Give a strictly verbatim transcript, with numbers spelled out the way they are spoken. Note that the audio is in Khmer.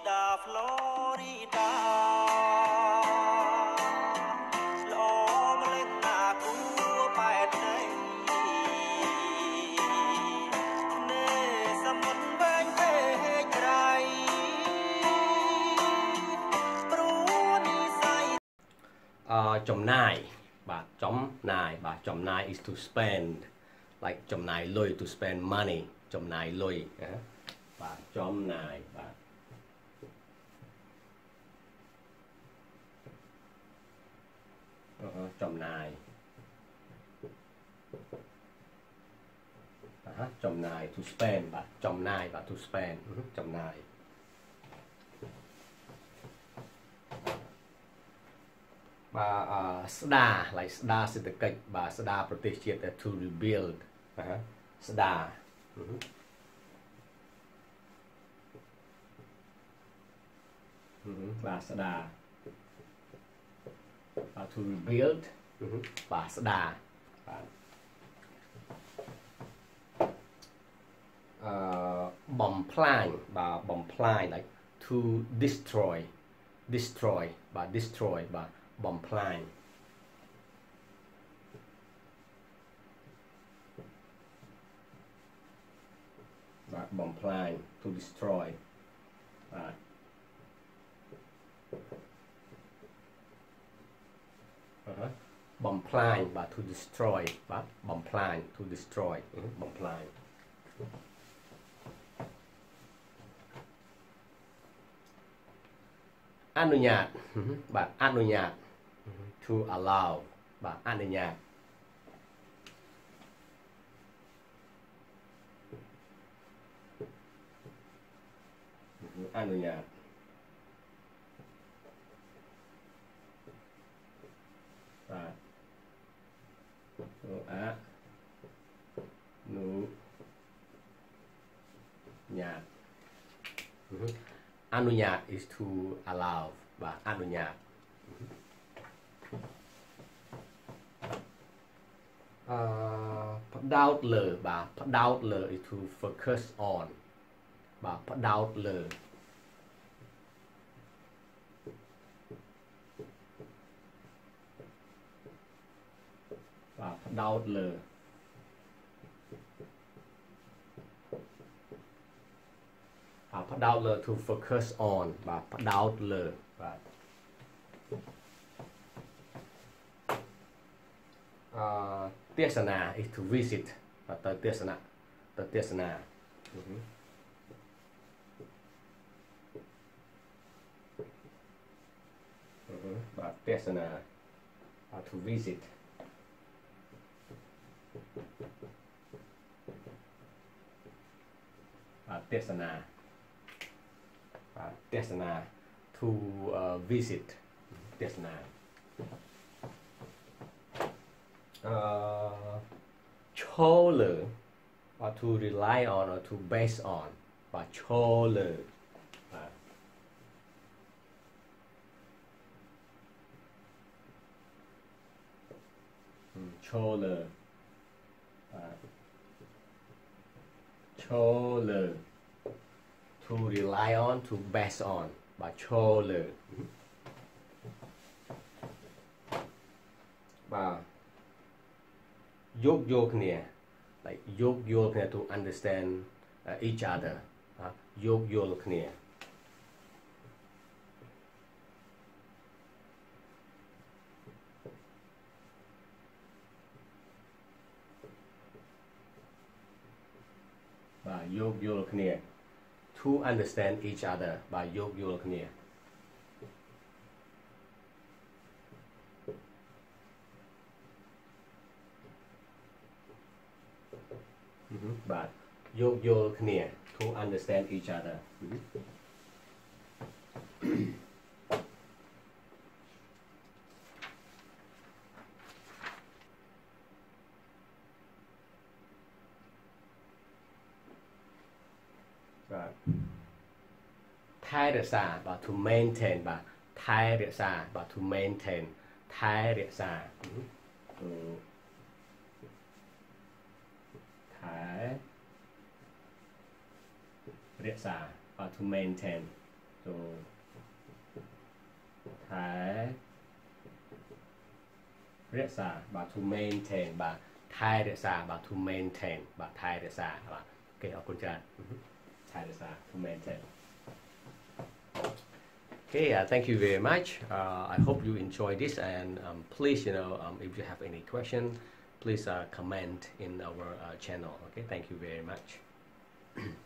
ចំណាយបាទចំណាយបាទ ចំណាយ is to spend like ចំណាយលុយ to spend money ចំណាយលុយបាទចំណាយបាទចំណាយចំណាយ to spend បាទចំណាយបាទ to spend ចំណាយបាទស្ដារ like ស្ដារសេដ្ឋកិច្ចបាទស្ដារប្រទេសជាតិ to rebuild បាទស្ដារបាទស្ដារបាទ to rebuild បាទស្ដារបាទអឺបំផ្លាញបាទបំផ្លាញ like to destroy destroy បាទ destroy បាទបំផ្លាញបាទបំផ្លាញ to destroy បាទបំផ្លាញបាទ to destroy បាទបំផ្លាញ to destroy បំផ្លាញអនុញ្ញាតបាទអនុញ្ញាត to allow បាទអនុញ្ញាតអនុញ្ញាតបាទអនុញ្ញាតអនុញ្ញាត is to allow បាទអនុញ្ញាតអឺផ្ដោតលើបាទផ្ដោតលើ is to focus on បាទផ្ដោតលើបាទផ្ដោតលើបាទផ្ដោតលើ to focus on បាទផ្ដោតលើបាទអឺទេសនា is to visit បាទទៅទេសនាទៅទេសនាបាទទេសនា to visit បាទទេសនាបាទទេសនា to uh, visit ទេសនាអឺឈរលើបាទ to rely on or to base on បាទឈរលើបាទឈរលើបាទឈរលើ to rely on to base on បាទឈរលើបាទយោគយល់គ្នា like យោគយល់គ្នា to understand uh, each other យោគយល់គ្នាបាទយោគយល់គ្នា to understand each other បាទយោគយល់គ្នាបាទយោគយល់គ្នា to understand each other បាទថែរក្សាបាទ to maintain បាទថែរក្សាបាទ to maintain ថែរក្សាថែរក្សាបាទ to maintain so ថែរក្សា បាទ to maintain បាទ ថែរក្សា បាទ to maintain បាទ ថែរក្សា បាទ អូខេ អរគុណច្រើន ថែរក្សា to maintain Okay, uh, thank you very much. Uh, I hope you enjoy this, and um, please, you know, um, if you have any question, please uh, comment in our uh, channel. Okay, thank you very much.